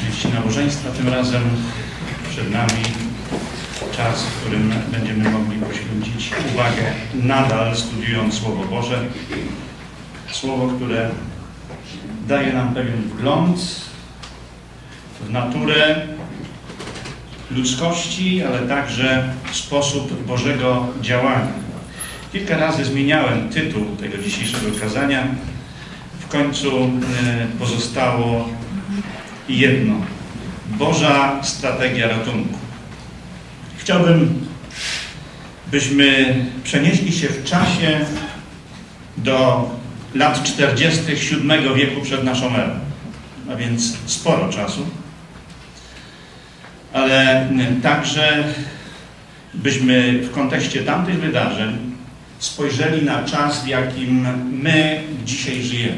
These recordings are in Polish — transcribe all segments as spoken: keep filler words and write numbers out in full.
części nabożeństwa. Tym razem przed nami czas, w którym będziemy mogli poświęcić uwagę, nadal studiując Słowo Boże. Słowo, które daje nam pewien wgląd w naturę ludzkości, ale także w sposób Bożego działania. Kilka razy zmieniałem tytuł tego dzisiejszego kazania. W końcu pozostało jedno. Boża strategia ratunku. Chciałbym, byśmy przenieśli się w czasie do lat czterdziestych siódmego wieku przed naszą erą. A więc sporo czasu. Ale także byśmy w kontekście tamtych wydarzeń spojrzeli na czas, w jakim my dzisiaj żyjemy.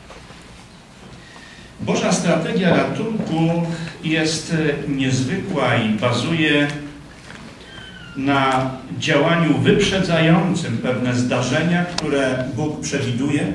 Boża strategia ratunku jest niezwykła i bazuje na działaniu wyprzedzającym pewne zdarzenia, które Bóg przewiduje,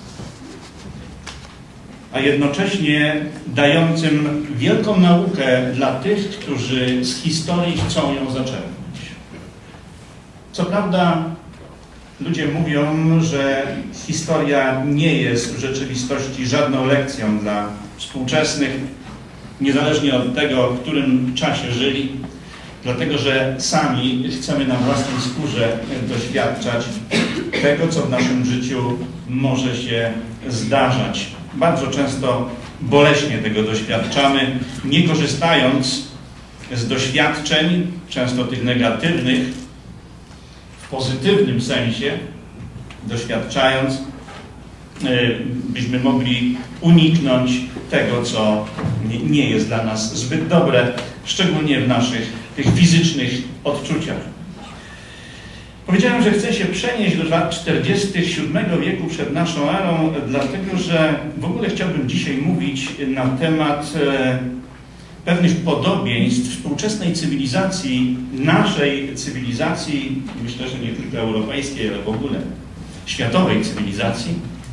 a jednocześnie dającym wielką naukę dla tych, którzy z historii chcą ją zaczerpnąć. Co prawda ludzie mówią, że historia nie jest w rzeczywistości żadną lekcją dla współczesnych, niezależnie od tego, w którym czasie żyli, dlatego że sami chcemy na własnej skórze doświadczać tego, co w naszym życiu może się zdarzać. Bardzo często boleśnie tego doświadczamy, nie korzystając z doświadczeń, często tych negatywnych, w pozytywnym sensie, doświadczając, byśmy mogli uniknąć tego, co nie jest dla nas zbyt dobre, szczególnie w naszych tych fizycznych odczuciach. Powiedziałem, że chcę się przenieść do lat czterdziestych siódmego wieku przed naszą erą, dlatego że w ogóle chciałbym dzisiaj mówić na temat pewnych podobieństw współczesnej cywilizacji, naszej cywilizacji, myślę, że nie tylko europejskiej, ale w ogóle światowej cywilizacji,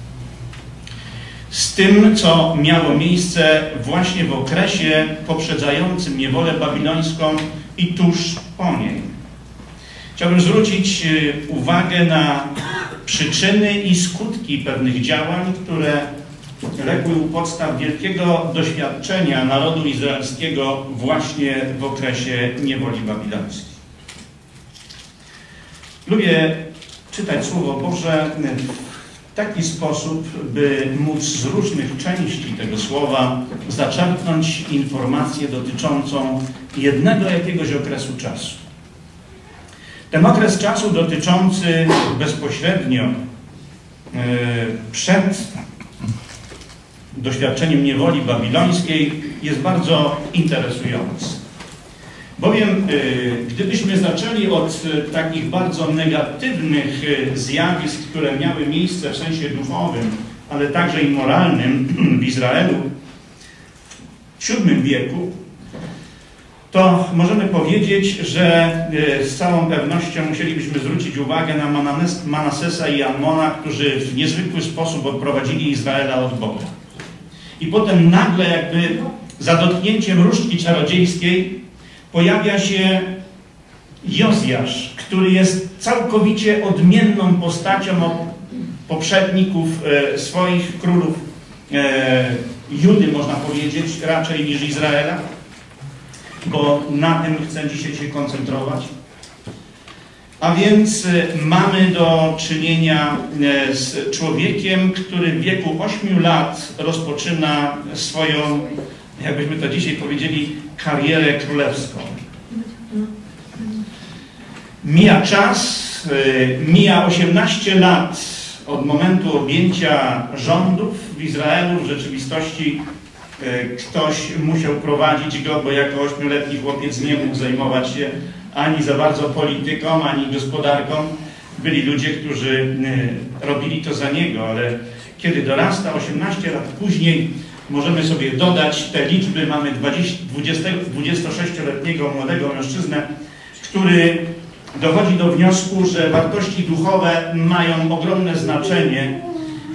z tym, co miało miejsce właśnie w okresie poprzedzającym niewolę babilońską i tuż po niej. Chciałbym zwrócić uwagę na przyczyny i skutki pewnych działań, które legły u podstaw wielkiego doświadczenia narodu izraelskiego właśnie w okresie niewoli babilońskiej. Lubię czytać Słowo Boże w taki sposób, by móc z różnych części tego Słowa zaczerpnąć informację dotyczącą jednego jakiegoś okresu czasu. Ten okres czasu dotyczący bezpośrednio yy, przed doświadczeniem niewoli babilońskiej jest bardzo interesujący. Bowiem yy, gdybyśmy zaczęli od yy, takich bardzo negatywnych yy, zjawisk, które miały miejsce w sensie duchowym, ale także i moralnym w Izraelu w siódmym wieku, to możemy powiedzieć, że z całą pewnością musielibyśmy zwrócić uwagę na Manasesa i Ammona, którzy w niezwykły sposób odprowadzili Izraela od Boga. I potem nagle jakby za dotknięciem różdżki czarodziejskiej pojawia się Jozjasz, który jest całkowicie odmienną postacią od poprzedników e, swoich królów e, Judy, można powiedzieć, raczej niż Izraela. Bo na tym chcę dzisiaj się koncentrować. A więc mamy do czynienia z człowiekiem, który w wieku ośmiu lat rozpoczyna swoją, jakbyśmy to dzisiaj powiedzieli, karierę królewską. Mija czas, mija osiemnaście lat od momentu objęcia rządów w Izraelu. W rzeczywistości ktoś musiał prowadzić go, bo jako ośmioletni chłopiec nie mógł zajmować się ani za bardzo polityką, ani gospodarką. Byli ludzie, którzy robili to za niego, ale kiedy dorasta osiemnaście lat później, możemy sobie dodać te liczby. Mamy dwudziestosześcioletniego młodego mężczyznę, który dochodzi do wniosku, że wartości duchowe mają ogromne znaczenie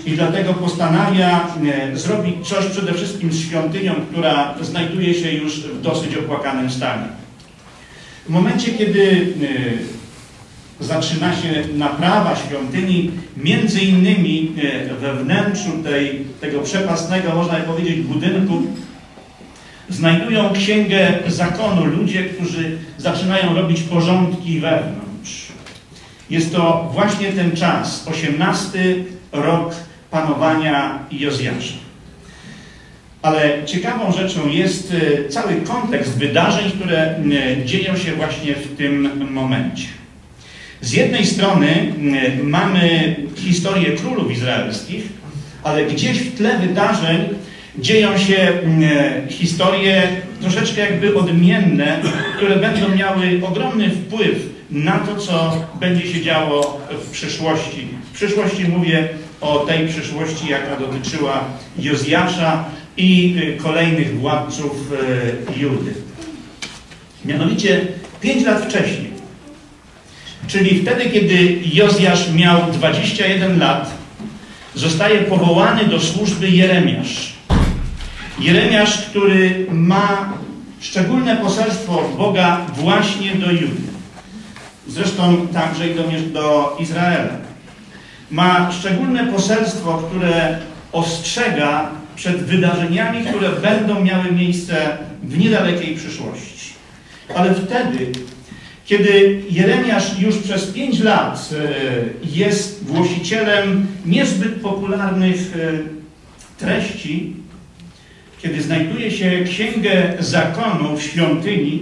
i dlatego postanawia zrobić coś przede wszystkim z świątynią, która znajduje się już w dosyć opłakanym stanie. W momencie, kiedy zaczyna się naprawa świątyni, między innymi we wnętrzu tej, tego przepastnego, można powiedzieć, budynku, znajdują Księgę Zakonu ludzie, którzy zaczynają robić porządki wewnątrz. Jest to właśnie ten czas, osiemnasty rok panowania Jozjasza. Ale ciekawą rzeczą jest cały kontekst wydarzeń, które dzieją się właśnie w tym momencie. Z jednej strony mamy historię królów izraelskich, ale gdzieś w tle wydarzeń dzieją się historie troszeczkę jakby odmienne, które będą miały ogromny wpływ na to, co będzie się działo w przyszłości. W przyszłości mówię o tej przyszłości, jaka dotyczyła Jozjasza i kolejnych władców Judy. Mianowicie pięć lat wcześniej, czyli wtedy, kiedy Jozjasz miał dwadzieścia jeden lat, zostaje powołany do służby Jeremiasz. Jeremiasz, który ma szczególne poselstwo od Boga właśnie do Judy. Zresztą także i do, do Izraela. Ma szczególne poselstwo, które ostrzega przed wydarzeniami, które będą miały miejsce w niedalekiej przyszłości. Ale wtedy, kiedy Jeremiasz już przez pięć lat jest głosicielem niezbyt popularnych treści, kiedy znajduje się Księgę Zakonu w świątyni,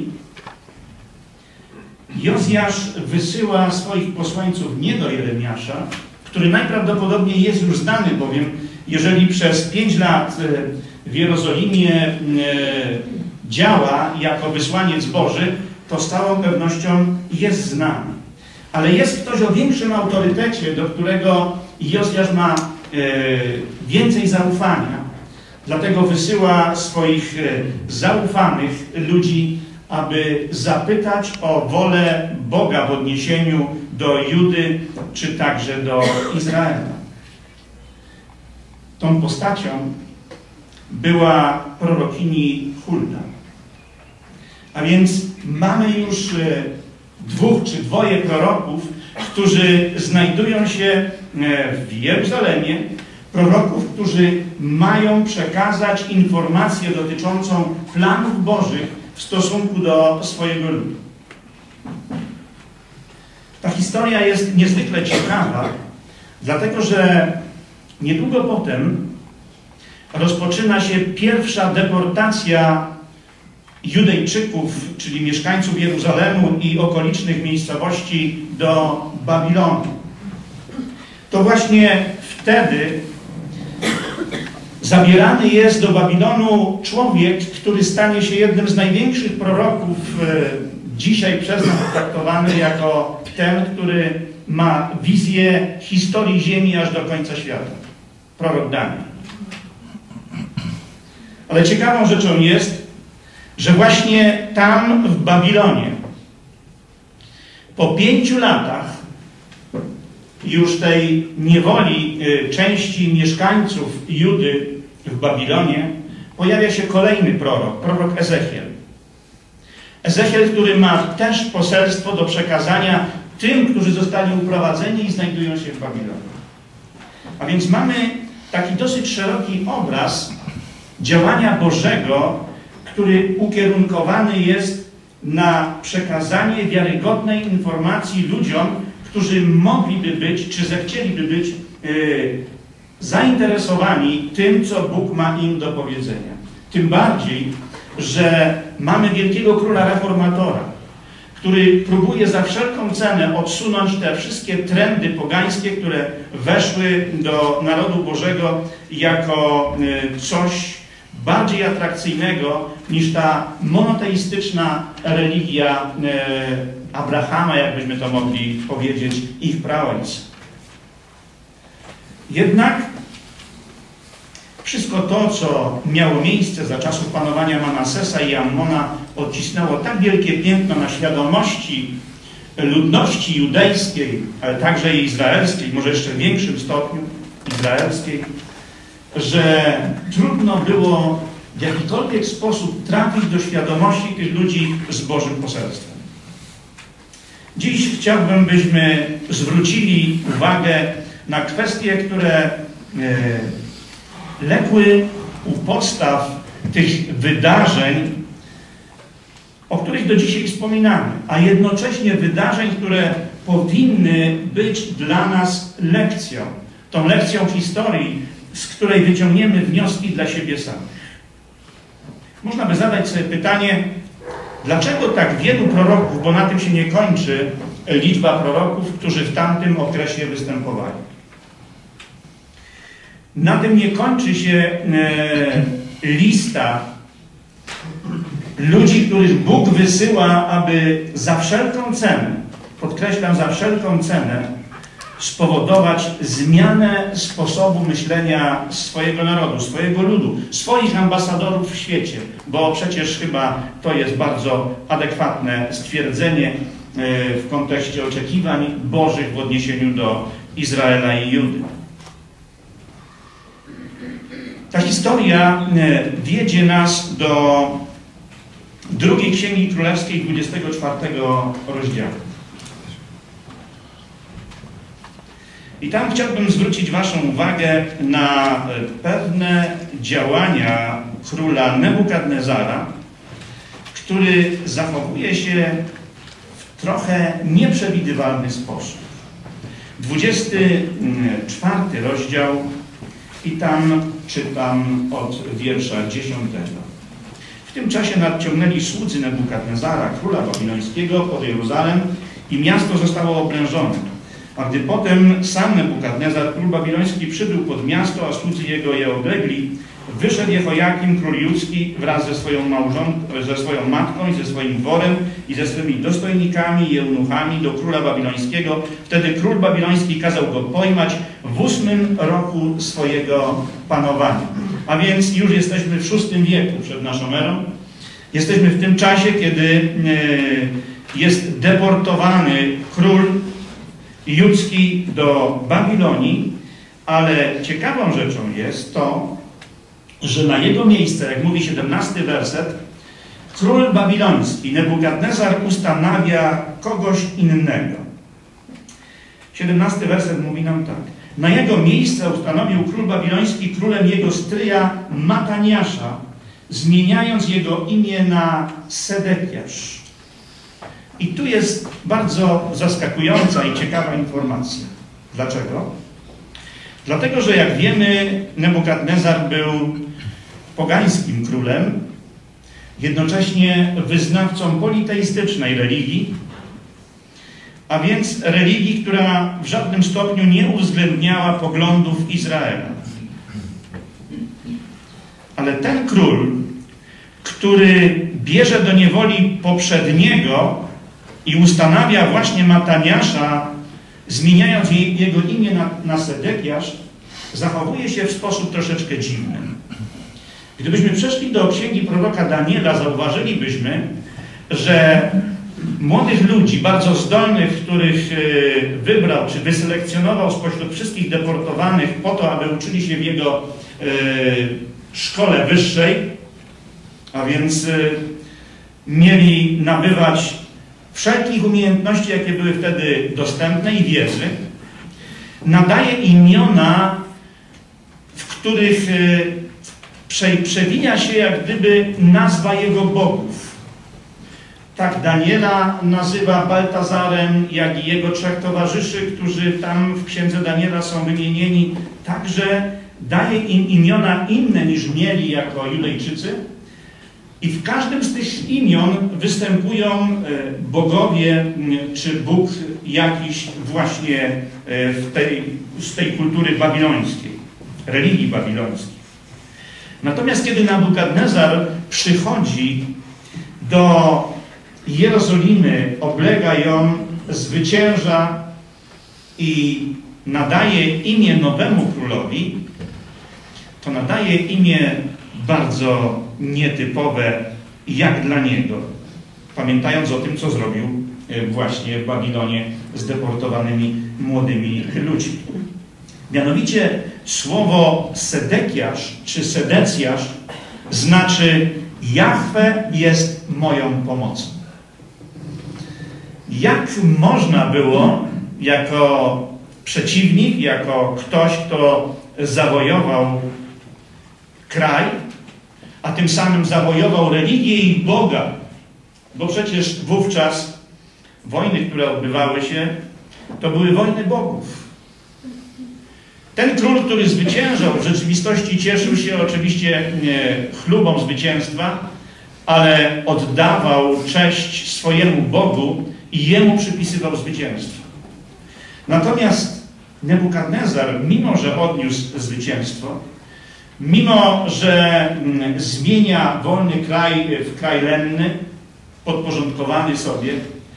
Jozjasz wysyła swoich posłańców nie do Jeremiasza, który najprawdopodobniej jest już znany, bowiem jeżeli przez pięć lat w Jerozolimie działa jako wysłaniec Boży, to z całą pewnością jest znany. Ale jest ktoś o większym autorytecie, do którego Jozjasz ma więcej zaufania. Dlatego wysyła swoich zaufanych ludzi, aby zapytać o wolę Boga w odniesieniu do Judy, czy także do Izraela. Tą postacią była prorokini Hulda. A więc mamy już dwóch czy dwoje proroków, którzy znajdują się w Jeruzalemie, proroków, którzy mają przekazać informację dotyczącą planów Bożych w stosunku do swojego ludu. Ta historia jest niezwykle ciekawa, dlatego że niedługo potem rozpoczyna się pierwsza deportacja Judejczyków, czyli mieszkańców Jeruzalemu i okolicznych miejscowości do Babilonu. To właśnie wtedy zabierany jest do Babilonu człowiek, który stanie się jednym z największych proroków, dzisiaj przez nas traktowany jako ten, który ma wizję historii ziemi aż do końca świata. Prorok Daniel. Ale ciekawą rzeczą jest, że właśnie tam w Babilonie po pięciu latach już tej niewoli części mieszkańców Judy w Babilonie pojawia się kolejny prorok, prorok Ezechiel. Ezechiel, który ma też poselstwo do przekazania tym, którzy zostali uprowadzeni i znajdują się w Babilonie. A więc mamy taki dosyć szeroki obraz działania Bożego, który ukierunkowany jest na przekazanie wiarygodnej informacji ludziom, którzy mogliby być, czy zechcieliby być yy, zainteresowani tym, co Bóg ma im do powiedzenia. Tym bardziej, że mamy wielkiego króla reformatora, który próbuje za wszelką cenę odsunąć te wszystkie trendy pogańskie, które weszły do narodu Bożego jako yy, coś bardziej atrakcyjnego niż ta monoteistyczna religia yy, Abrahama, jakbyśmy to mogli powiedzieć, ich praojców. Jednak wszystko to, co miało miejsce za czasów panowania Manasesa i Ammona, odcisnęło tak wielkie piętno na świadomości ludności judejskiej, ale także i izraelskiej, może jeszcze w większym stopniu, izraelskiej, że trudno było w jakikolwiek sposób trafić do świadomości tych ludzi z Bożym poselstwem. Dziś chciałbym, byśmy zwrócili uwagę na kwestie, które e, legły u podstaw tych wydarzeń, o których do dzisiaj wspominamy, a jednocześnie wydarzeń, które powinny być dla nas lekcją. Tą lekcją historii, z której wyciągniemy wnioski dla siebie samych. Można by zadać sobie pytanie, dlaczego tak wielu proroków, bo na tym się nie kończy liczba proroków, którzy w tamtym okresie występowali. Na tym nie kończy się e, lista ludzi, których Bóg wysyła, aby za wszelką cenę, podkreślam, za wszelką cenę, spowodować zmianę sposobu myślenia swojego narodu, swojego ludu, swoich ambasadorów w świecie, bo przecież chyba to jest bardzo adekwatne stwierdzenie w kontekście oczekiwań Bożych w odniesieniu do Izraela i Judy. Ta historia wiedzie nas do drugiej Księgi Królewskiej, dwudziestego czwartego rozdziału. I tam chciałbym zwrócić waszą uwagę na pewne działania króla Nebukadnezara, który zachowuje się w trochę nieprzewidywalny sposób. dwudziesty czwarty rozdział i tam czytam od wiersza dziesiątego. W tym czasie nadciągnęli słudzy Nebukadnezara, króla babilońskiego, pod Jeruzalem i miasto zostało oblężone. A gdy potem sam Nebukadnezar, król babiloński, przybył pod miasto, a słudzy jego je oblegli, wyszedł Jehojakim, król judzki, wraz ze swoją małżonką, ze swoją matką i ze swoim dworem i ze swymi dostojnikami i eunuchami do króla babilońskiego. Wtedy król babiloński kazał go pojmać w ósmym roku swojego panowania. A więc już jesteśmy w szóstym wieku przed naszą erą. Jesteśmy w tym czasie, kiedy jest deportowany król judzki do Babilonii, ale ciekawą rzeczą jest to, że na jego miejsce, jak mówi siedemnasty werset, król babiloński, Nebukadnezar, ustanawia kogoś innego. siedemnasty werset mówi nam tak. Na jego miejsce ustanowił król babiloński królem jego stryja Mataniasza, zmieniając jego imię na Sedekiasz. I tu jest bardzo zaskakująca i ciekawa informacja. Dlaczego? Dlatego, że jak wiemy, Nebukadnezar był pogańskim królem, jednocześnie wyznawcą politeistycznej religii, a więc religii, która w żadnym stopniu nie uwzględniała poglądów Izraela. Ale ten król, który bierze do niewoli poprzedniego i ustanawia właśnie Mataniasza, zmieniając jego imię na, na Sedekiasz, zachowuje się w sposób troszeczkę dziwny. Gdybyśmy przeszli do księgi proroka Daniela, zauważylibyśmy, że młodych ludzi, bardzo zdolnych, których wybrał czy wyselekcjonował spośród wszystkich deportowanych po to, aby uczyli się w jego szkole wyższej, a więc mieli nabywać wszelkich umiejętności, jakie były wtedy dostępne i wiedzy, nadaje imiona, w których przewija się jak gdyby nazwa jego bogów. Tak Daniela nazywa Baltazarem, jak i jego trzech towarzyszy, którzy tam w księdze Daniela są wymienieni. Także daje im imiona inne niż mieli jako Judejczycy. I w każdym z tych imion występują bogowie, czy Bóg jakiś właśnie w tej, z tej kultury babilońskiej, religii babilońskiej. Natomiast kiedy Nebukadnezar przychodzi do Jerozolimy, oblega ją, zwycięża i nadaje imię nowemu królowi, to nadaje imię bardzo nietypowe jak dla niego, pamiętając o tym, co zrobił właśnie w Babilonie z deportowanymi młodymi ludźmi. Mianowicie Słowo Sedekiasz czy Sedecjasz znaczy Jahwe jest moją pomocą. Jak można było jako przeciwnik, jako ktoś, kto zawojował kraj, a tym samym zawojował religię i Boga, bo przecież wówczas wojny, które odbywały się, to były wojny bogów. Ten król, który zwyciężał, w rzeczywistości cieszył się oczywiście chlubą zwycięstwa, ale oddawał cześć swojemu Bogu i jemu przypisywał zwycięstwo. Natomiast Nebukadnezar, mimo że odniósł zwycięstwo, mimo że zmienia wolny kraj w kraj lenny, podporządkowany sobie,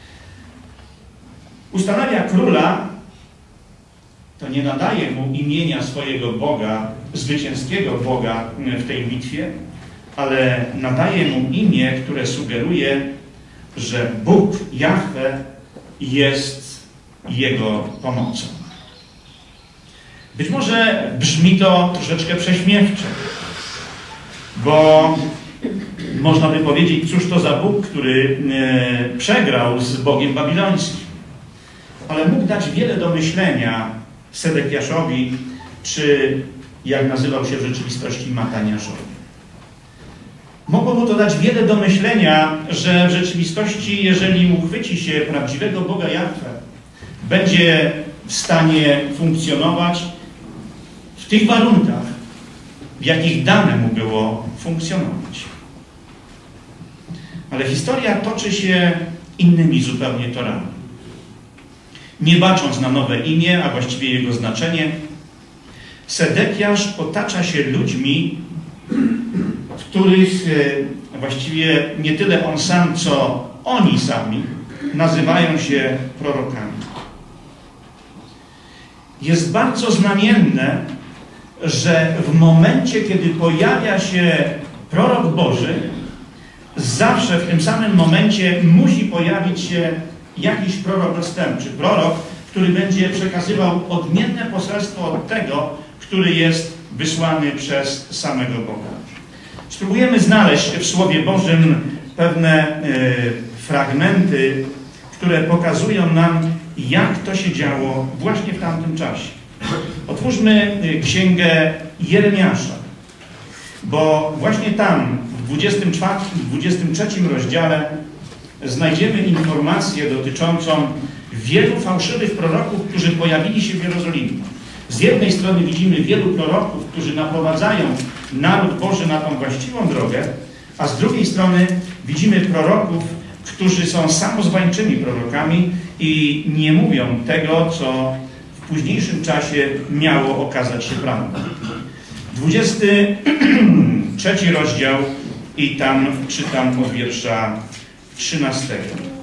ustanawia króla, to nie nadaje mu imienia swojego Boga, zwycięskiego Boga w tej bitwie, ale nadaje mu imię, które sugeruje, że Bóg, Jahwe, jest jego pomocą. Być może brzmi to troszeczkę prześmiewcze, bo można by powiedzieć, cóż to za Bóg, który e, przegrał z Bogiem babilońskim. Ale mógł dać wiele do myślenia Sedekiaszowi, czy jak nazywał się w rzeczywistości Mataniaszowi. Mogło mu to dać wiele do myślenia, że w rzeczywistości, jeżeli uchwyci się prawdziwego Boga Jahwe, będzie w stanie funkcjonować w tych warunkach, w jakich dane mu było funkcjonować. Ale historia toczy się innymi zupełnie torami. Nie bacząc na nowe imię, a właściwie jego znaczenie, Sedekiasz otacza się ludźmi, których właściwie nie tyle on sam, co oni sami nazywają się prorokami. Jest bardzo znamienne, że w momencie, kiedy pojawia się prorok Boży, zawsze w tym samym momencie musi pojawić się jakiś prorok następczy. Prorok, który będzie przekazywał odmienne poselstwo od tego, który jest wysłany przez samego Boga. Spróbujemy znaleźć w Słowie Bożym pewne y, fragmenty, które pokazują nam, jak to się działo właśnie w tamtym czasie. Otwórzmy Księgę Jeremiasza, bo właśnie tam w dwudziestym czwartym, dwudziestym trzecim rozdziale znajdziemy informację dotyczącą wielu fałszywych proroków, którzy pojawili się w Jerozolimie. Z jednej strony widzimy wielu proroków, którzy naprowadzają naród Boży na tą właściwą drogę, a z drugiej strony widzimy proroków, którzy są samozwańczymi prorokami i nie mówią tego, co w późniejszym czasie miało okazać się prawdą. dwudziesty trzeci rozdział i tam czytam od wiersza trzynastego.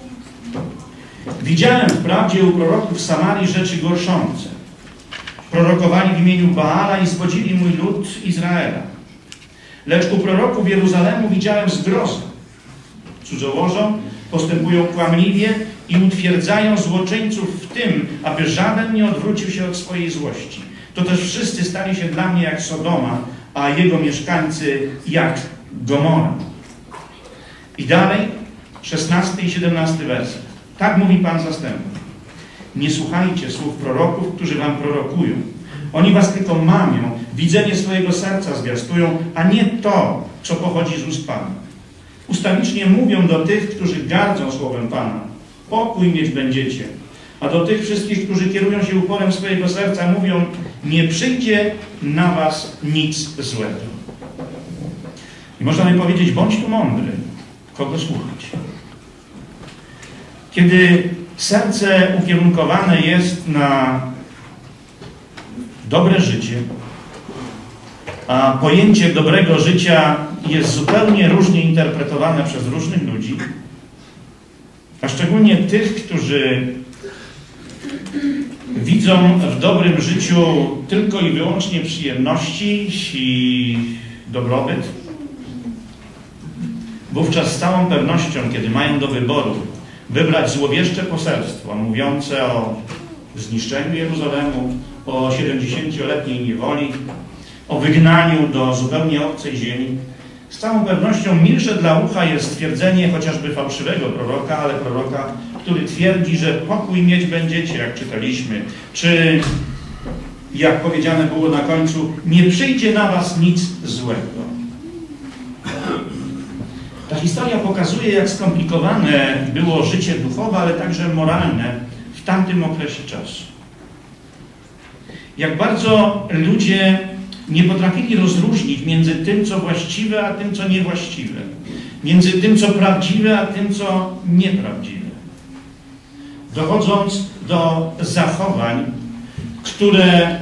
Widziałem wprawdzie u proroków Samarii rzeczy gorszące. Prorokowali w imieniu Baala i zwodzili mój lud Izraela. Lecz u proroków Jeruzalemu widziałem zgrozę. Cudzołożą, postępują kłamliwie i utwierdzają złoczyńców w tym, aby żaden nie odwrócił się od swojej złości. To też wszyscy stali się dla mnie jak Sodoma, a jego mieszkańcy jak Gomora. I dalej, szesnasty i siedemnasty werset. Tak mówi Pan zastępów. Nie słuchajcie słów proroków, którzy wam prorokują. Oni was tylko mamią, widzenie swojego serca zwiastują, a nie to, co pochodzi z ust Pana. Ustawicznie mówią do tych, którzy gardzą słowem Pana. Pokój mieć będziecie. A do tych wszystkich, którzy kierują się uporem swojego serca, mówią, nie przyjdzie na was nic złego. I można by powiedzieć, bądź tu mądry, kogo słuchać. Kiedy serce ukierunkowane jest na dobre życie, a pojęcie dobrego życia jest zupełnie różnie interpretowane przez różnych ludzi, a szczególnie tych, którzy widzą w dobrym życiu tylko i wyłącznie przyjemności i dobrobyt, wówczas z całą pewnością, kiedy mają do wyboru wybrać złowieszcze poselstwo mówiące o zniszczeniu Jeruzalemu, o siedemdziesięcioletniej niewoli, o wygnaniu do zupełnie obcej ziemi. Z całą pewnością milsze dla ucha jest stwierdzenie chociażby fałszywego proroka, ale proroka, który twierdzi, że pokój mieć będziecie, jak czytaliśmy, czy jak powiedziane było na końcu, nie przyjdzie na was nic złego. Ta historia pokazuje, jak skomplikowane było życie duchowe, ale także moralne w tamtym okresie czasu. Jak bardzo ludzie nie potrafili rozróżnić między tym, co właściwe, a tym, co niewłaściwe. Między tym, co prawdziwe, a tym, co nieprawdziwe. Dochodząc do zachowań, które,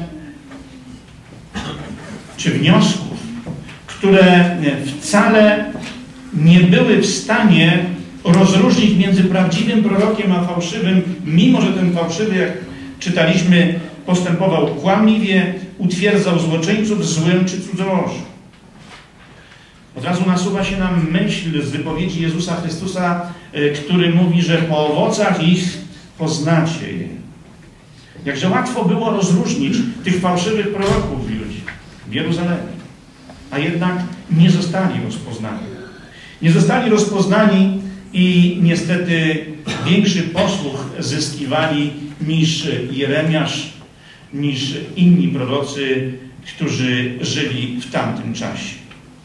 czy wniosków, które wcale nie były w stanie rozróżnić między prawdziwym prorokiem a fałszywym, mimo że ten fałszywy, jak czytaliśmy, postępował kłamliwie, utwierdzał złoczyńców w złym czy cudzołożu. Od razu nasuwa się nam myśl z wypowiedzi Jezusa Chrystusa, który mówi, że po owocach ich poznacie je. Jakże łatwo było rozróżnić tych fałszywych proroków w Judzie, w Jeruzalemie, a jednak nie zostali rozpoznani. Nie zostali rozpoznani i niestety większy posłuch zyskiwali niż Jeremiasz, niż inni prorocy, którzy żyli w tamtym czasie.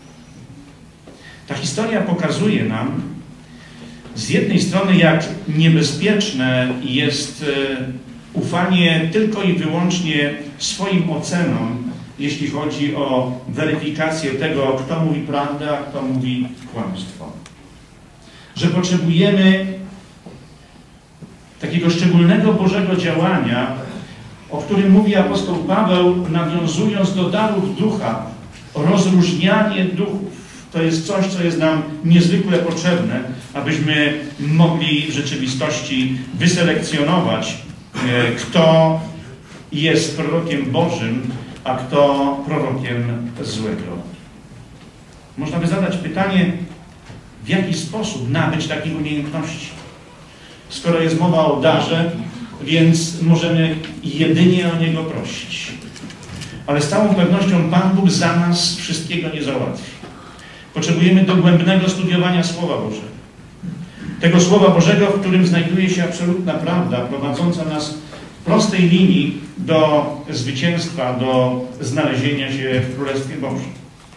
Ta historia pokazuje nam z jednej strony, jak niebezpieczne jest ufanie tylko i wyłącznie swoim ocenom, jeśli chodzi o weryfikację tego, kto mówi prawdę, a kto mówi kłamstwo. Że potrzebujemy takiego szczególnego Bożego działania, o którym mówi apostoł Paweł, nawiązując do darów ducha, rozróżnianie duchów. To jest coś, co jest nam niezwykle potrzebne, abyśmy mogli w rzeczywistości wyselekcjonować, kto jest prorokiem Bożym, a kto prorokiem złego. Można by zadać pytanie, w jaki sposób nabyć takiej umiejętności? Skoro jest mowa o darze, więc możemy jedynie o niego prosić. Ale z całą pewnością Pan Bóg za nas wszystkiego nie załatwi. Potrzebujemy dogłębnego studiowania Słowa Bożego. Tego Słowa Bożego, w którym znajduje się absolutna prawda, prowadząca nas w prostej linii do zwycięstwa, do znalezienia się w Królestwie Bożym.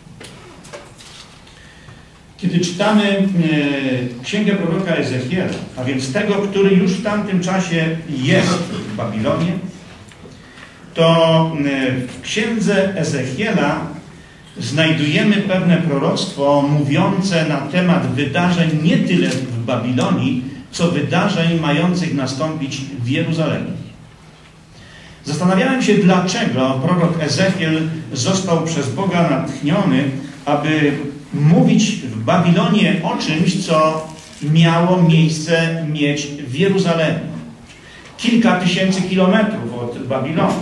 Kiedy czytamy e, księgę proroka Ezechiela, a więc tego, który już w tamtym czasie jest w Babilonie, to e, w księdze Ezechiela znajdujemy pewne proroctwo mówiące na temat wydarzeń nie tyle w Babilonii, co wydarzeń mających nastąpić w Jeruzalemie. Zastanawiałem się, dlaczego prorok Ezechiel został przez Boga natchniony, aby mówić w Babilonie o czymś, co miało miejsce mieć w Jeruzalemie. Kilka tysięcy kilometrów od Babilonu.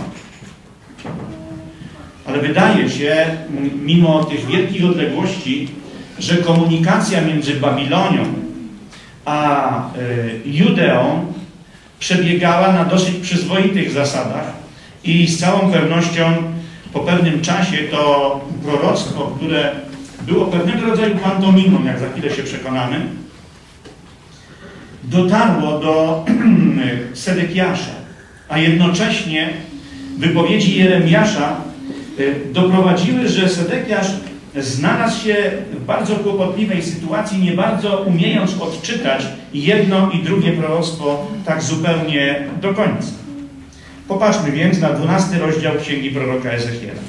Ale wydaje się, mimo tych wielkich odległości, że komunikacja między Babilonią a y, Judeą przebiegała na dosyć przyzwoitych zasadach i z całą pewnością po pewnym czasie to proroctwo, które było pewnego rodzaju pantomimą, jak za chwilę się przekonamy, dotarło do Sedekiasza, a jednocześnie wypowiedzi Jeremiasza doprowadziły, że Sedekiasz znalazł się w bardzo kłopotliwej sytuacji, nie bardzo umiejąc odczytać jedno i drugie proroctwo tak zupełnie do końca. Popatrzmy więc na dwunasty rozdział Księgi proroka Ezechiela.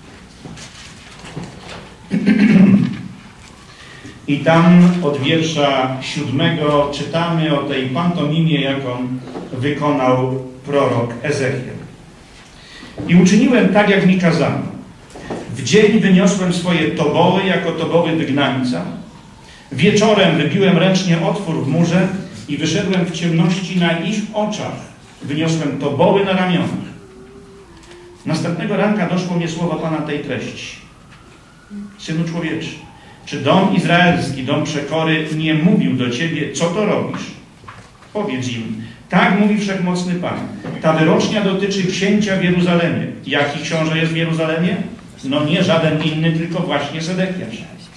I tam od wiersza siódmego czytamy o tej pantomimie, jaką wykonał prorok Ezechiel. I uczyniłem tak, jak mi kazano. W dzień wyniosłem swoje toboły jako toboły wygnańca. Wieczorem wybiłem ręcznie otwór w murze i wyszedłem w ciemności na ich oczach. Wyniosłem toboły na ramionach. Następnego ranka doszło mnie słowa Pana tej treści. Synu człowieczy, czy dom izraelski, dom przekory nie mówił do ciebie, co to robisz? Powiedz im, tak mówi Wszechmocny Pan, ta wyrocznia dotyczy księcia w Jeruzalemie. Jaki książę jest w Jeruzalemie? No nie żaden inny, tylko właśnie Sedekiasz.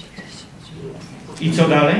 I co dalej?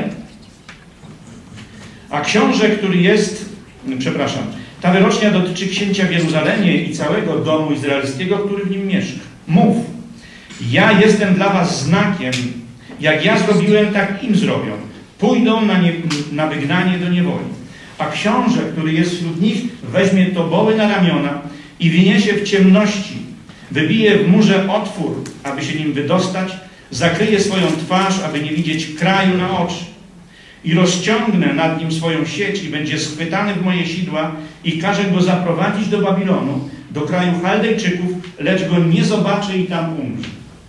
A książę, który jest, przepraszam, ta wyrocznia dotyczy księcia w Jeruzalemie i całego domu izraelskiego, który w nim mieszka. Mów, ja jestem dla was znakiem, jak ja zrobiłem, tak im zrobią. Pójdą na, nie, na wygnanie do niewoli. A książę, który jest wśród nich, weźmie toboły na ramiona i wyniesie w ciemności, wybije w murze otwór, aby się nim wydostać, zakryje swoją twarz, aby nie widzieć kraju na oczy. I rozciągnę nad nim swoją sieć i będzie schwytany w moje sidła i każę go zaprowadzić do Babilonu, do kraju Chaldejczyków, lecz go nie zobaczy i tam umrze.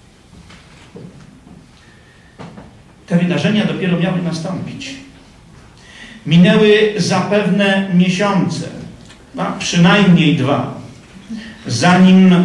Te wydarzenia dopiero miały nastąpić. Minęły zapewne miesiące, no, przynajmniej dwa, zanim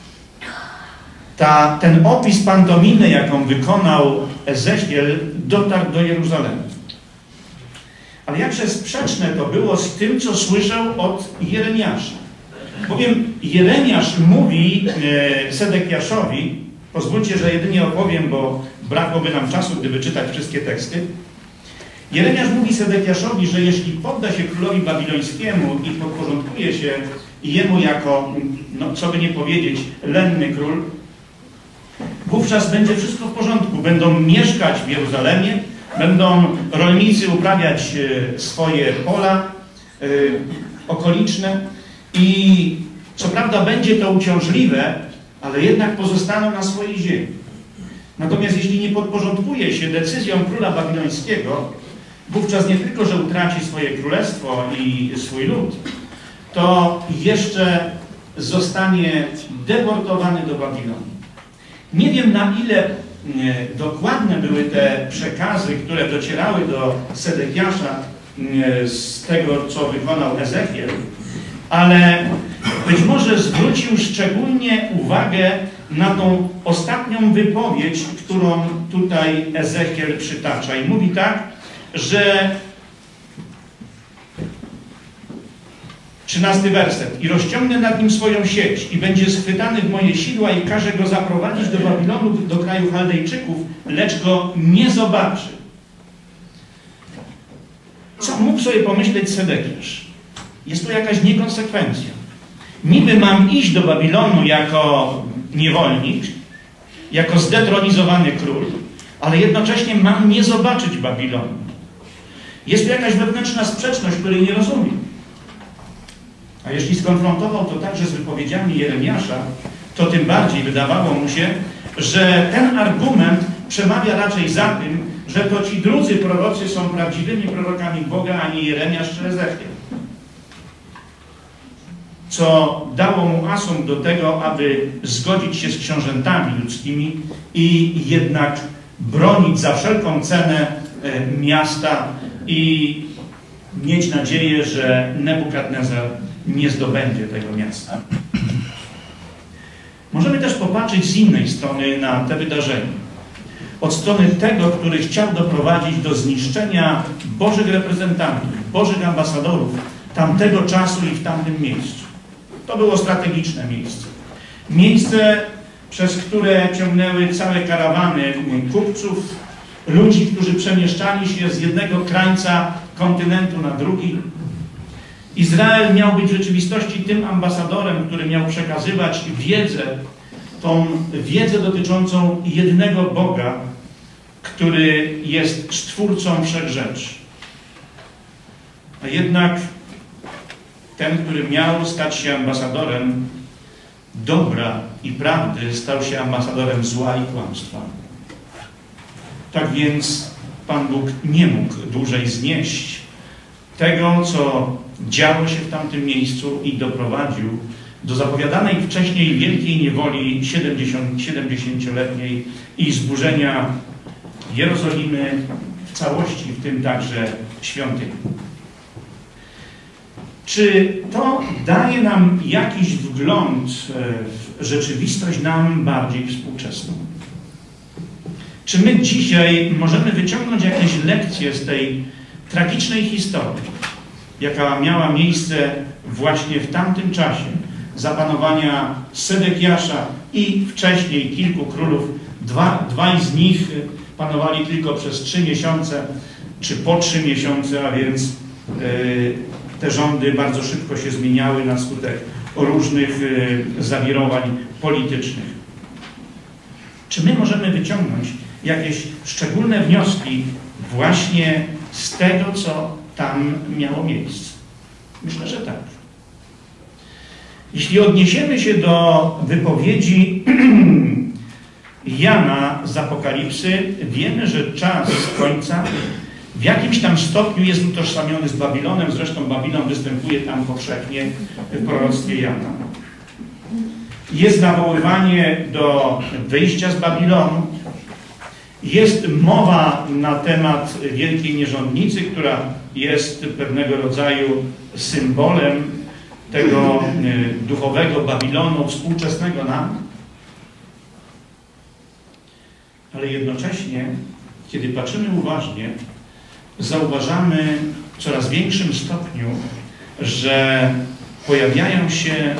ta, ten opis pantominy, jaką wykonał Ezechiel, dotarł do Jeruzalemu. Ale jakże sprzeczne to było z tym, co słyszał od Jeremiasza. Bowiem Jeremiasz mówi e, Sedekiaszowi, pozwólcie, że jedynie opowiem, bo brakłoby nam czasu, gdyby czytać wszystkie teksty. Jeremiasz mówi Sedekiaszowi, że jeśli podda się królowi babilońskiemu i podporządkuje się jemu jako, no co by nie powiedzieć, lenny król, wówczas będzie wszystko w porządku. Będą mieszkać w Jeruzalemie, będą rolnicy uprawiać swoje pola y, okoliczne i co prawda będzie to uciążliwe, ale jednak pozostaną na swojej ziemi. Natomiast jeśli nie podporządkuje się decyzjom króla babilońskiego, wówczas nie tylko, że utraci swoje królestwo i swój lud, to jeszcze zostanie deportowany do Babilonu. Nie wiem, na ile nie, dokładne były te przekazy, które docierały do Sedekiasza nie, z tego, co wykonał Ezechiel, ale być może zwrócił szczególnie uwagę na tą ostatnią wypowiedź, którą tutaj Ezechiel przytacza. I mówi tak, że trzynasty werset. I rozciągnę nad nim swoją sieć i będzie schwytany w moje sidła i każę go zaprowadzić do Babilonu, do kraju Chaldejczyków, lecz go nie zobaczy. Co mógł sobie pomyśleć Sedekiasz? Jest to jakaś niekonsekwencja. Niby mam iść do Babilonu jako niewolnik, jako zdetronizowany król, ale jednocześnie mam nie zobaczyć Babilonu. Jest to jakaś wewnętrzna sprzeczność, której nie rozumiem. A jeśli skonfrontował to także z wypowiedziami Jeremiasza, to tym bardziej wydawało mu się, że ten argument przemawia raczej za tym, że to ci drudzy prorocy są prawdziwymi prorokami Boga, a nie Jeremiasz czy Ezechiel. Co dało mu asum do tego, aby zgodzić się z książętami ludzkimi i jednak bronić za wszelką cenę miasta i mieć nadzieję, że Nebukadnezar nie zdobędzie tego miasta. Możemy też popatrzeć z innej strony na te wydarzenia. Od strony tego, który chciał doprowadzić do zniszczenia Bożych reprezentantów, Bożych ambasadorów tamtego czasu i w tamtym miejscu. To było strategiczne miejsce. Miejsce, przez które ciągnęły całe karawany kupców, ludzi, którzy przemieszczali się z jednego krańca kontynentu na drugi. Izrael miał być w rzeczywistości tym ambasadorem, który miał przekazywać wiedzę, tą wiedzę dotyczącą jednego Boga, który jest Stwórcą wszech rzeczy. A jednak ten, który miał stać się ambasadorem dobra i prawdy, stał się ambasadorem zła i kłamstwa. Tak więc Pan Bóg nie mógł dłużej znieść tego, co działo się w tamtym miejscu i doprowadził do zapowiadanej wcześniej wielkiej niewoli siedemdziesięcioletniej i zburzenia Jerozolimy w całości, w tym także świątyni. Czy to daje nam jakiś wgląd w rzeczywistość nam bardziej współczesną? Czy my dzisiaj możemy wyciągnąć jakieś lekcje z tej tragicznej historii? jaka miała miejsce właśnie w tamtym czasie zapanowania Sedekiasza i wcześniej kilku królów. Dwa, dwaj z nich panowali tylko przez trzy miesiące, czy po trzy miesiące, a więc yy, te rządy bardzo szybko się zmieniały na skutek różnych yy, zawirowań politycznych. Czy my możemy wyciągnąć jakieś szczególne wnioski właśnie z tego, co tam miało miejsce? Myślę, że tak. Jeśli odniesiemy się do wypowiedzi Jana z Apokalipsy, wiemy, że czas końca w jakimś tam stopniu jest utożsamiony z Babilonem. Zresztą Babilon występuje tam powszechnie w proroctwie Jana. Jest nawoływanie do wyjścia z Babilonu. Jest mowa na temat wielkiej nierządnicy, która jest pewnego rodzaju symbolem tego duchowego Babilonu współczesnego nam. Ale jednocześnie, kiedy patrzymy uważnie, zauważamy w coraz większym stopniu, że pojawiają się,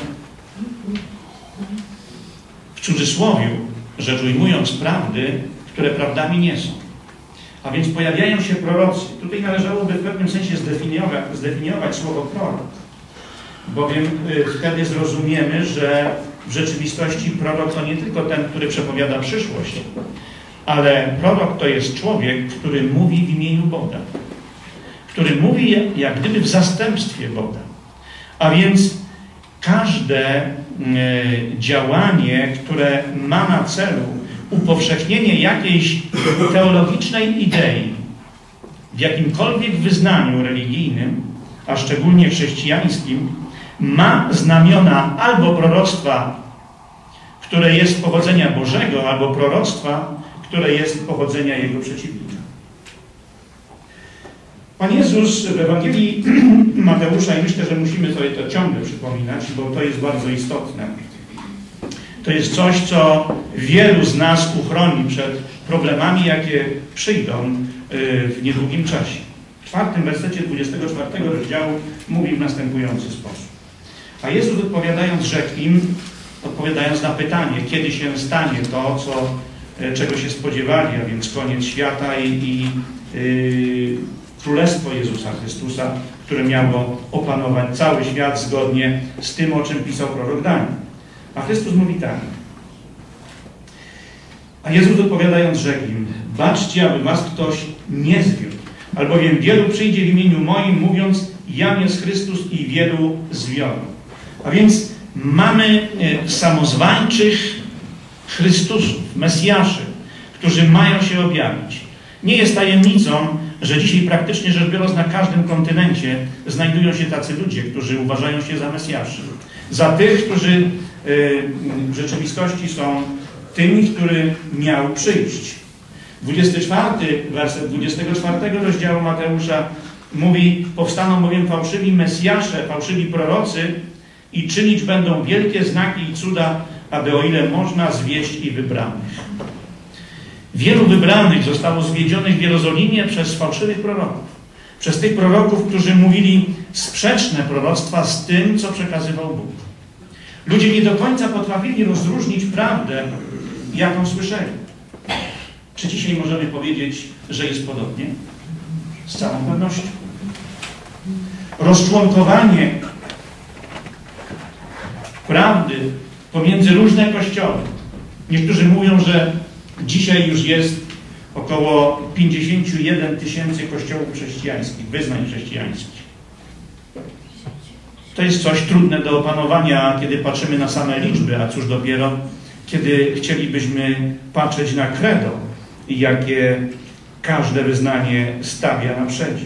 w cudzysłowie rzecz ujmując, prawdy, które prawdami nie są. A więc pojawiają się prorocy. Tutaj należałoby w pewnym sensie zdefiniować, zdefiniować słowo prorok, bowiem y, wtedy zrozumiemy, że w rzeczywistości prorok to nie tylko ten, który przepowiada przyszłość, ale prorok to jest człowiek, który mówi w imieniu Boga, który mówi jak gdyby w zastępstwie Boga. A więc każde y, działanie, które ma na celu upowszechnienie jakiejś teologicznej idei w jakimkolwiek wyznaniu religijnym, a szczególnie chrześcijańskim, ma znamiona albo proroctwa, które jest pochodzenia Bożego, albo proroctwa, które jest pochodzenia Jego przeciwnika. Pan Jezus w Ewangelii Mateusza, i myślę, że musimy sobie to ciągle przypominać, bo to jest bardzo istotne. To jest coś, co wielu z nas uchroni przed problemami, jakie przyjdą w niedługim czasie. W czwartym wersecie dwudziestego czwartego rozdziału mówi w następujący sposób. A Jezus odpowiadając rzekł im, odpowiadając na pytanie, kiedy się stanie to, co, czego się spodziewali, a więc koniec świata i, i yy, Królestwo Jezusa Chrystusa, które miało opanować cały świat zgodnie z tym, o czym pisał prorok Daniel. A Chrystus mówi tak. A Jezus odpowiadając rzekł im, baczcie, aby was ktoś nie zwiódł, albowiem wielu przyjdzie w imieniu moim, mówiąc, jam jest Chrystus, i wielu zwiodą. A więc mamy samozwańczych Chrystusów, Mesjaszy, którzy mają się objawić. Nie jest tajemnicą, że dzisiaj praktycznie rzecz biorąc na każdym kontynencie znajdują się tacy ludzie, którzy uważają się za Mesjaszy. Za tych, którzy w rzeczywistości są tymi, który miał przyjść. dwudziesty czwarty werset dwudziestego czwartego rozdziału Mateusza mówi, powstaną bowiem fałszywi Mesjasze, fałszywi prorocy i czynić będą wielkie znaki i cuda, aby o ile można zwieść i wybranych. Wielu wybranych zostało zwiedzionych w Jerozolimie przez fałszywych proroków. Przez tych proroków, którzy mówili sprzeczne proroctwa z tym, co przekazywał Bóg. Ludzie nie do końca potrafili rozróżnić prawdę, jaką słyszeli. Czy dzisiaj możemy powiedzieć, że jest podobnie? Z całą pewnością. Rozczłonkowanie prawdy pomiędzy różne kościoły. Niektórzy mówią, że dzisiaj już jest około pięćdziesiąt jeden tysięcy kościołów chrześcijańskich, wyznań chrześcijańskich. To jest coś trudne do opanowania, kiedy patrzymy na same liczby, a cóż dopiero, kiedy chcielibyśmy patrzeć na credo, jakie każde wyznanie stawia na przedzie.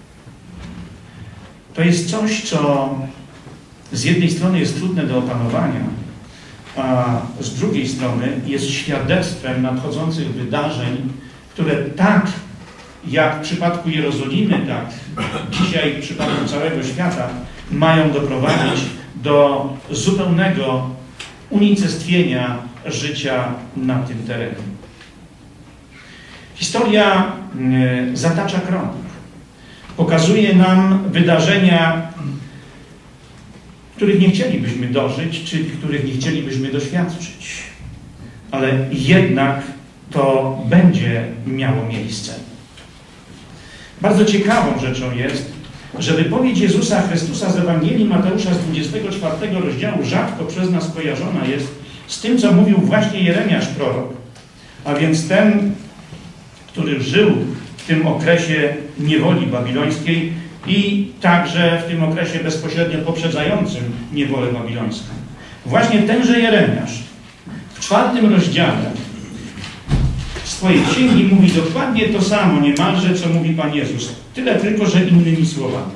To jest coś, co z jednej strony jest trudne do opanowania, a z drugiej strony jest świadectwem nadchodzących wydarzeń, które tak jak w przypadku Jerozolimy, tak dzisiaj w przypadku całego świata mają doprowadzić do zupełnego unicestwienia życia na tym terenie. Historia zatacza krąg. Pokazuje nam wydarzenia, których nie chcielibyśmy dożyć, czy których nie chcielibyśmy doświadczyć. Ale jednak to będzie miało miejsce. Bardzo ciekawą rzeczą jest, że wypowiedź Jezusa Chrystusa z Ewangelii Mateusza z dwudziestego czwartego rozdziału rzadko przez nas kojarzona jest z tym, co mówił właśnie Jeremiasz prorok, a więc ten, który żył w tym okresie niewoli babilońskiej i także w tym okresie bezpośrednio poprzedzającym niewolę babilońską. Właśnie tenże Jeremiasz w czwartym rozdziale swojej księgi mówi dokładnie to samo niemalże, co mówi Pan Jezus. Tyle tylko, że innymi słowami.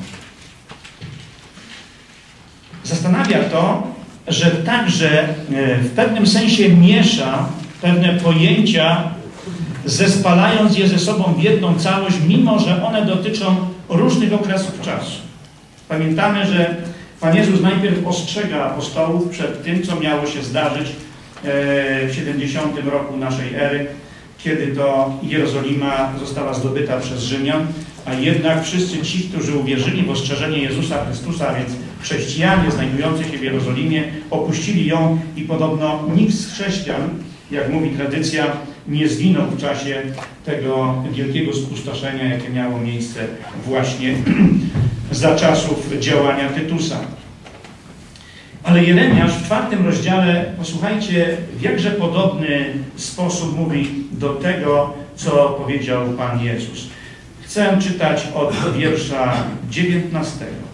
Zastanawia to, że także w pewnym sensie miesza pewne pojęcia, zespalając je ze sobą w jedną całość, mimo że one dotyczą różnych okresów czasu. Pamiętamy, że Pan Jezus najpierw ostrzega apostołów przed tym, co miało się zdarzyć w siedemdziesiątym roku naszej ery, kiedy to Jerozolima została zdobyta przez Rzymian, a jednak wszyscy ci, którzy uwierzyli w ostrzeżenie Jezusa Chrystusa, a więc chrześcijanie znajdujący się w Jerozolimie, opuścili ją i podobno nikt z chrześcijan, jak mówi tradycja, nie zginął w czasie tego wielkiego spustoszenia, jakie miało miejsce właśnie za czasów działania Tytusa. Ale Jeremiasz w czwartym rozdziale, posłuchajcie, w jakże podobny sposób mówi do tego, co powiedział Pan Jezus. Chcę czytać od wiersza dziewiętnastego.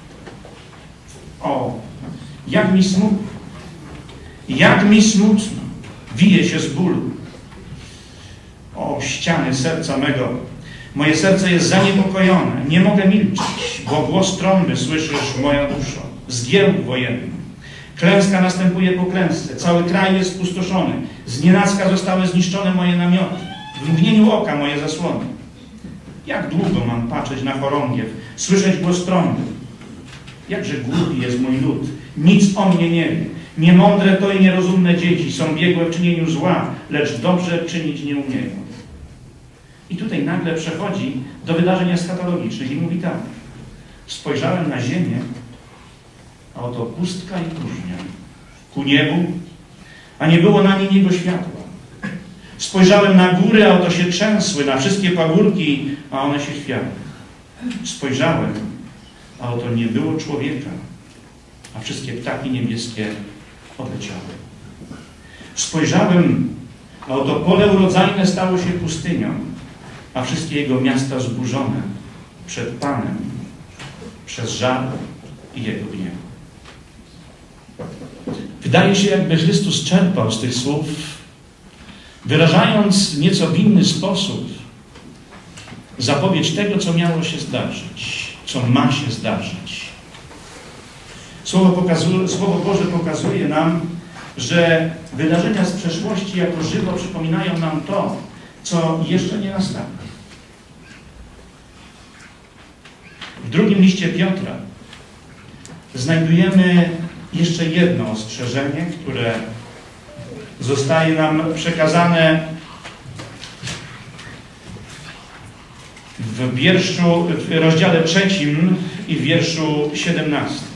O, jak mi smutno, jak mi smutno, wije się z bólu. O, ściany serca mego, moje serce jest zaniepokojone, nie mogę milczeć, bo głos trąby słyszysz, moja duszo, zgiełk wojenny. Klęska następuje po klęsce, cały kraj jest spustoszony, znienacka zostały zniszczone moje namioty, w mgnieniu oka moje zasłony. Jak długo mam patrzeć na chorągiew, słyszeć głos trąby? Jakże głupi jest mój lud, nic o mnie nie wie. Niemądre to i nierozumne dzieci są biegłe w czynieniu zła, lecz dobrze czynić nie umieją. I tutaj nagle przechodzi do wydarzeń eschatologicznych i mówi tak. Spojrzałem na ziemię, a oto pustka i próżnia, ku niebu, a nie było na niej niego światła. Spojrzałem na góry, a oto się trzęsły, na wszystkie pagórki, a one się chwiały. Spojrzałem, a oto nie było człowieka, a wszystkie ptaki niebieskie odleciały. Spojrzałem, a oto pole urodzajne stało się pustynią, a wszystkie jego miasta zburzone przed Panem, przez żal i jego gniew. Wydaje się, jakby Chrystus czerpał z tych słów, wyrażając nieco w inny sposób zapowiedź tego, co miało się zdarzyć, co ma się zdarzyć. Słowo, pokazuje, Słowo Boże pokazuje nam, że wydarzenia z przeszłości jako żywo przypominają nam to, co jeszcze nie nastanie. W drugim liście Piotra znajdujemy jeszcze jedno ostrzeżenie, które zostaje nam przekazane w wierszu, w rozdziale trzecim i w wierszu siedemnastym,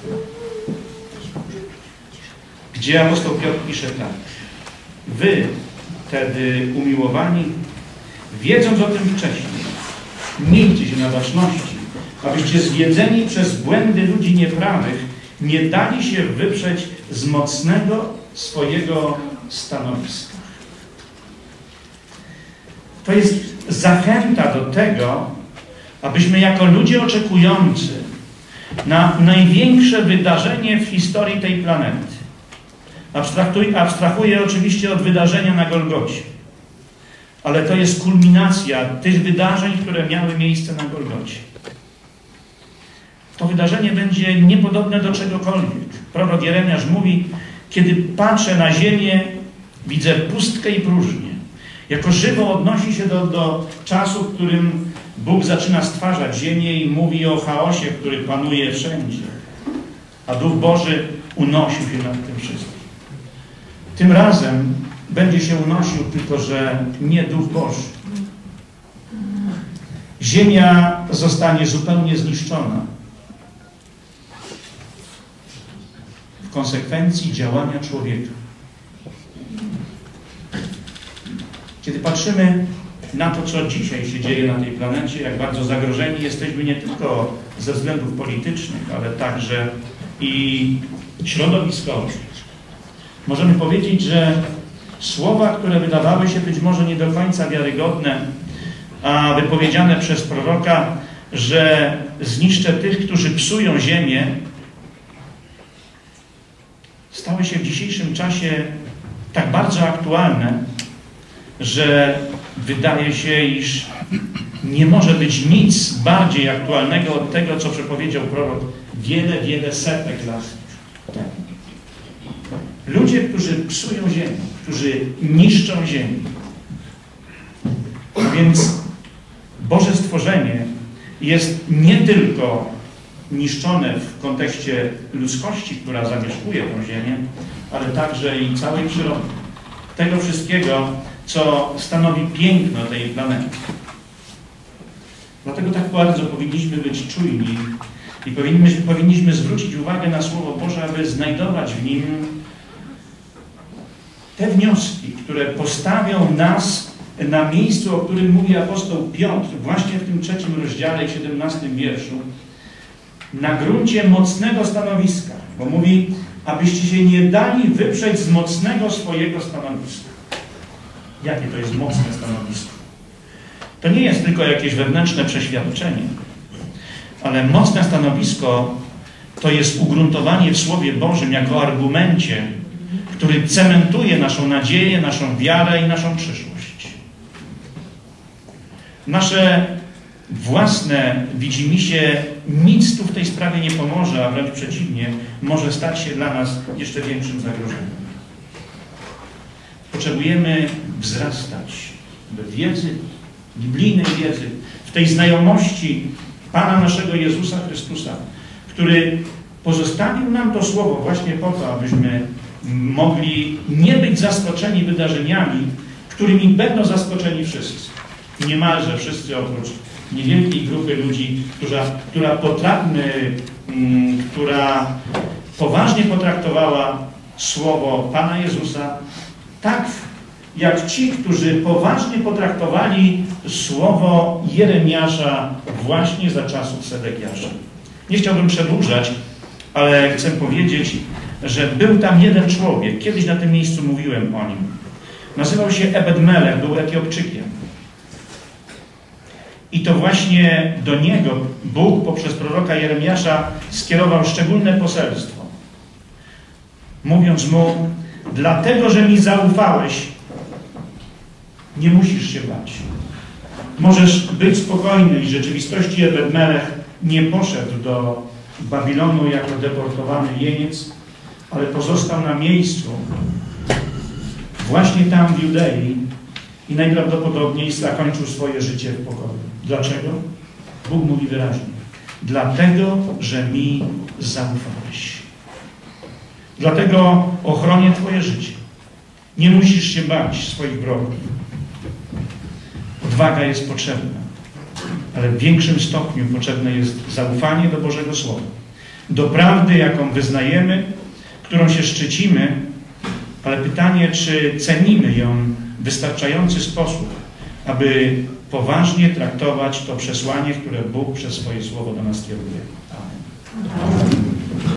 gdzie apostoł Piotr pisze tak. Wy, wtedy umiłowani, wiedząc o tym wcześniej, miejcie się na baczności, abyście zwiedzeni przez błędy ludzi nieprawych nie dali się wyprzeć z mocnego swojego stanowiska. To jest zachęta do tego, abyśmy jako ludzie oczekujący na największe wydarzenie w historii tej planety, abstrahuję oczywiście od wydarzenia na Golgocie, ale to jest kulminacja tych wydarzeń, które miały miejsce na Golgocie. To wydarzenie będzie niepodobne do czegokolwiek. Prorok Jeremiasz mówi, kiedy patrzę na ziemię, widzę pustkę i próżnię. Jako żywo odnosi się do, do czasu, w którym Bóg zaczyna stwarzać ziemię i mówi o chaosie, który panuje wszędzie. A Duch Boży unosił się nad tym wszystkim. Tym razem będzie się unosił, tylko że nie Duch Boży. ziemia zostanie zupełnie zniszczona w konsekwencji działania człowieka. Kiedy patrzymy na to, co dzisiaj się dzieje na tej planecie, jak bardzo zagrożeni jesteśmy nie tylko ze względów politycznych, ale także i środowiskowych, możemy powiedzieć, że słowa, które wydawały się być może nie do końca wiarygodne, a wypowiedziane przez proroka, że zniszczę tych, którzy psują ziemię, stały się w dzisiejszym czasie tak bardzo aktualne, że wydaje się, iż nie może być nic bardziej aktualnego od tego, co przepowiedział prorok wiele, wiele setek lat temu. Ludzie, którzy psują ziemię, którzy niszczą ziemię. Więc Boże stworzenie jest nie tylko niszczone w kontekście ludzkości, która zamieszkuje tę ziemię, ale także i całej przyrody. Tego wszystkiego, co stanowi piękno tej planety. Dlatego tak bardzo powinniśmy być czujni i powinniśmy, powinniśmy zwrócić uwagę na Słowo Boże, aby znajdować w nim te wnioski, które postawią nas na miejscu, o którym mówi apostoł Piotr, właśnie w tym trzecim rozdziale i siedemnastym wierszu, na gruncie mocnego stanowiska, bo mówi, abyście się nie dali wyprzeć z mocnego swojego stanowiska. Jakie to jest mocne stanowisko? To nie jest tylko jakieś wewnętrzne przeświadczenie, ale mocne stanowisko to jest ugruntowanie w Słowie Bożym jako argumencie, który cementuje naszą nadzieję, naszą wiarę i naszą przyszłość. Nasze własne widzimisię nic tu w tej sprawie nie pomoże, a wręcz przeciwnie, może stać się dla nas jeszcze większym zagrożeniem. Potrzebujemy wzrastać do wiedzy, biblijnej wiedzy, w tej znajomości Pana naszego Jezusa Chrystusa, który pozostawił nam to Słowo właśnie po to, abyśmy mogli nie być zaskoczeni wydarzeniami, którymi będą zaskoczeni wszyscy. Niemalże wszyscy, oprócz niewielkiej grupy ludzi, która, która, potrawny, mm, która poważnie potraktowała Słowo Pana Jezusa, tak jak ci, którzy poważnie potraktowali Słowo Jeremiasza właśnie za czasów Sedekiasza. Nie chciałbym przedłużać, ale chcę powiedzieć, że był tam jeden człowiek, kiedyś na tym miejscu mówiłem o nim. Nazywał się Ebed-Melech, był Etiopczykiem. I to właśnie do niego Bóg poprzez proroka Jeremiasza skierował szczególne poselstwo. Mówiąc mu, dlatego, że mi zaufałeś, nie musisz się bać. Możesz być spokojny i w rzeczywistości Ebed-Melech nie poszedł do Babilonu jako deportowany jeniec, ale pozostał na miejscu, właśnie tam w Judei i najprawdopodobniej zakończył swoje życie w pokoju. Dlaczego? Bóg mówi wyraźnie. Dlatego, że mi zaufałeś. Dlatego ochronię Twoje życie. Nie musisz się bać swoich wrogów. Odwaga jest potrzebna, ale w większym stopniu potrzebne jest zaufanie do Bożego Słowa. Do prawdy, jaką wyznajemy, którą się szczycimy, ale pytanie, czy cenimy ją w wystarczający sposób, aby poważnie traktować to przesłanie, które Bóg przez swoje Słowo do nas kieruje. Amen.